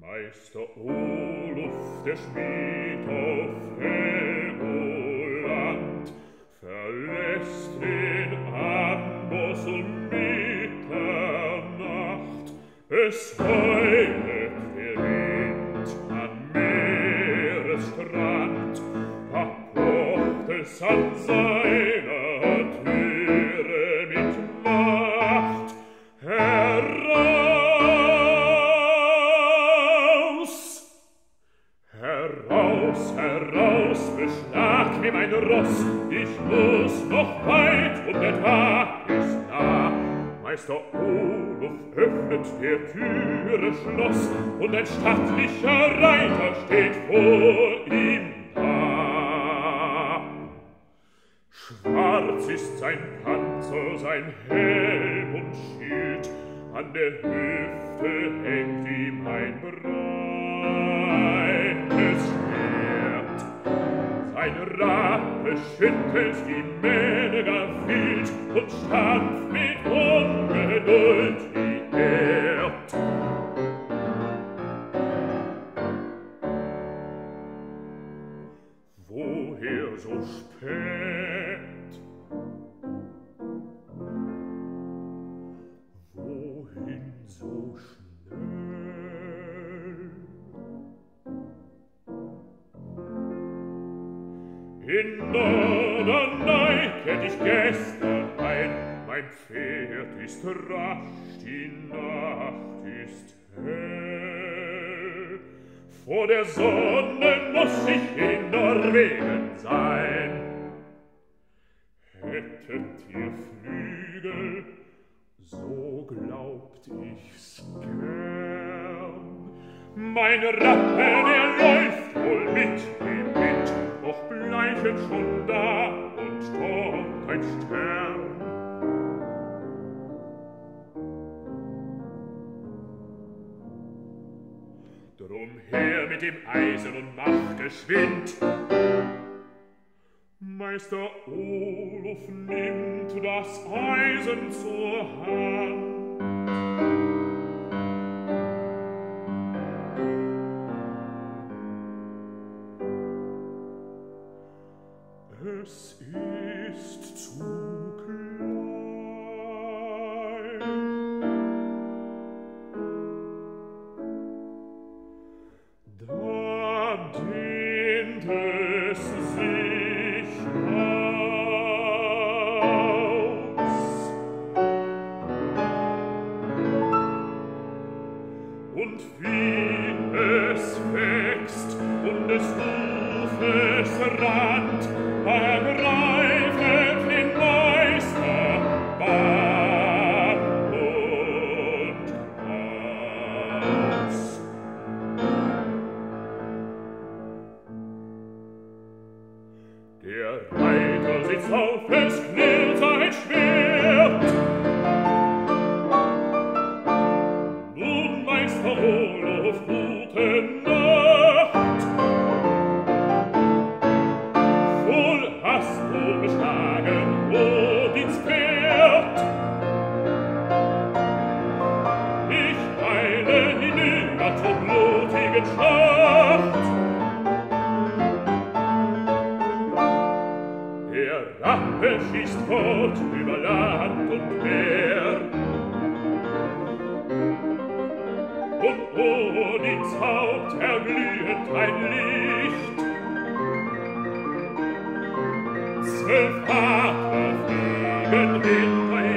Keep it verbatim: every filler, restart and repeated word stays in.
Meister Oluf, der Schmied auf Helgoland, verlässt den Amboss um Mitternacht. Es heulet der Wind an Meeresstrand, da pocht es an seiner Türe mit Macht. Heraus, heraus, heraus, beschlag mir mein Ross, ich muss noch weit und der Tag ist nah. Meister Oluf öffnet der Türe Schloss und ein stattlicher Reiter steht vor ihm da. Schwarz ist sein Panzer, sein Helm und Schild, an der Hüfte hängt ihm ein breites Schwert. Sein Rappe schüttelt die Mähne gar wild und stampft mit Ungeduld die Erd. Woher so spät? Wohin so schnell? In Norderney kehrt ich gestern ein, mein Pferd ist rasch, die Nacht ist hell. Vor der Sonne muss ich in Norwegen sein. Hättet ihr Flügel, so glaubt ich's gern. Mein Rappen, er läuft wohl mit dem Wind, doch bleichet schon da und dort ein Stern. Drum her mit dem Eisen und mach geschwind. Meister Oluf nimmt das Eisen zur Hand. Es ist zu klein. Da dehnt es sich aus. Und wie es wächst und des Ufes Rand, ergreifet den Meister Bann und Kranz. Der Reiter sitzt auf, es knillt sein Schwert. Nun, Meister Oluf, gute Nacht. Wohl hast du geschlagen, Odins Pferd. Ich eile hinüber zur blutigen Schlacht. Der Rappe schießt fort über Land und Meer. Und Odins Haupt erglühet ein Licht. Zwölf Adler fliegen hinter